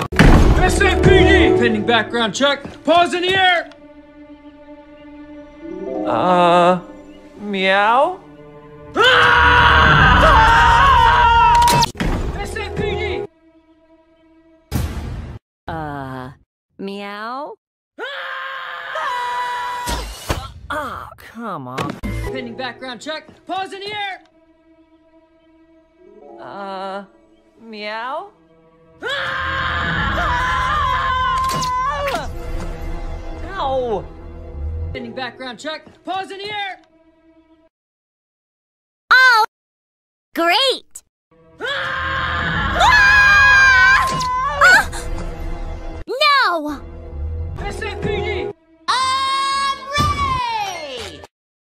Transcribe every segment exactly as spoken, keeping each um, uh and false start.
S A P D! Pending background check. Paws in the air! Uh... Meow? S A P D! Uh... Meow? Oh, come on. Pending background check. Paws in the air! Uh... Meow? Ow! Pending background check. Paws in the air! Oh! Great! No! S A P D! I'm ready!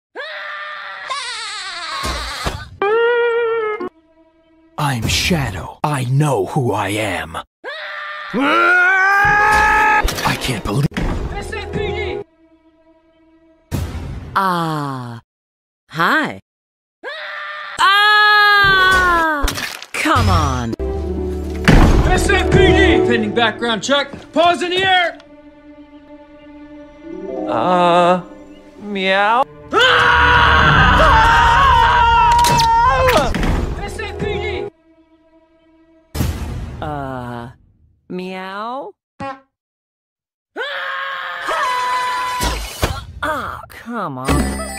I'm Shadow. I know who I am. I can't believe... S A P D! Ah. Hi. Ah! Come on. S A P D! Pending background check. Paws in the air! Uh... Meow? S A P D! Uh... Meow? Ah, come on.